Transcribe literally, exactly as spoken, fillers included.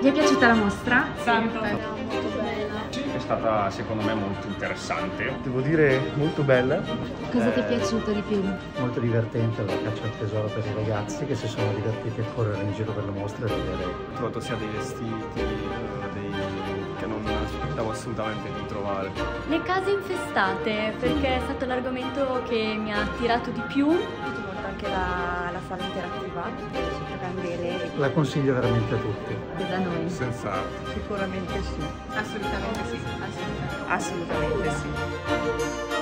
Vi è piaciuta la mostra? Tanto. Molto bella. È stata secondo me molto interessante. Devo dire molto bella. Cosa ti è Eh, piaciuto di più? Molto divertente la caccia al tesoro per i ragazzi che si sono divertiti a correre in giro per la mostra e vedere. Ho trovato sia dei vestiti, eh, dei... che non aspettavo assolutamente di trovare. Le case infestate, perché è stato l'argomento che mi ha attirato di più. Molto anche la, la sala interattiva, sotto candele. La consiglio veramente a tutti. Da noi. Senz'altro. Sicuramente sì. Assolutamente sì. Assolutamente sì.